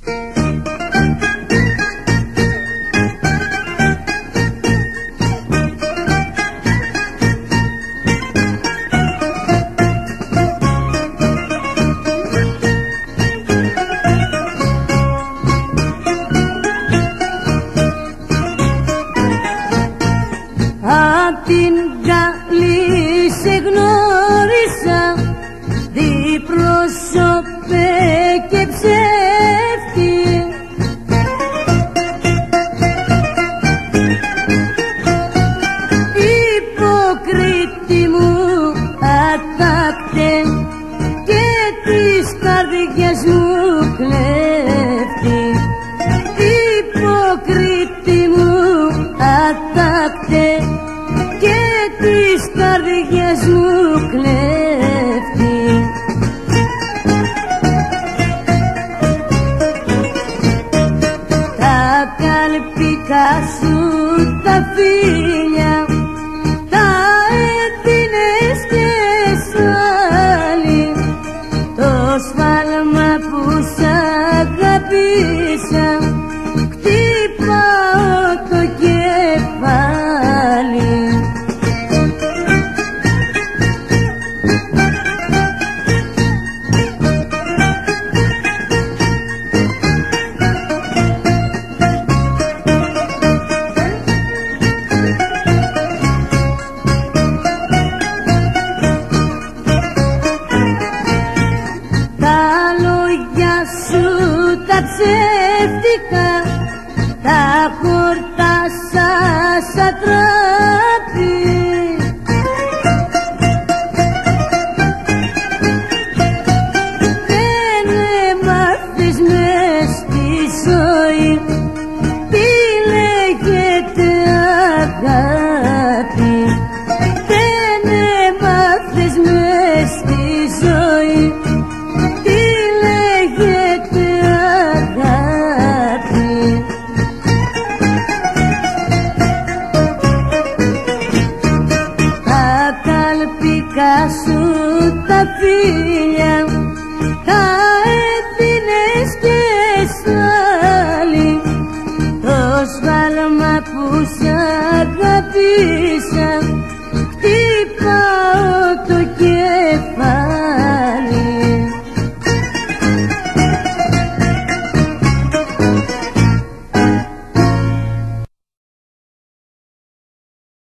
Απ' την καλή σε γνώρισα, διπρόσωπε και ψεύτη. Υποκρίτη μου ατάκτε και της καρδιάς μου κλέφτη. Υποκρίτη μου ατάκτε και της καρδιάς μου κλέφτη. Τα καλπικά σου τα φίλια τα έδινες και σ' άλλη. Το σφάλμα που σ' αγαπήσα χτυπάω το κεφάλι. Τα ψεύτικα τα χορτάσα σαν τράπη. Δεν έμαθες μες στη ζωή τι λέγεται αγάπη. Δεν έμαθες μες στη ζωή τι λέγεται αγάπη. Τα καλπικά σου τα φίλια τα έδινες και σ' άλλη. Το σφάλμα που σ' αγαπήσα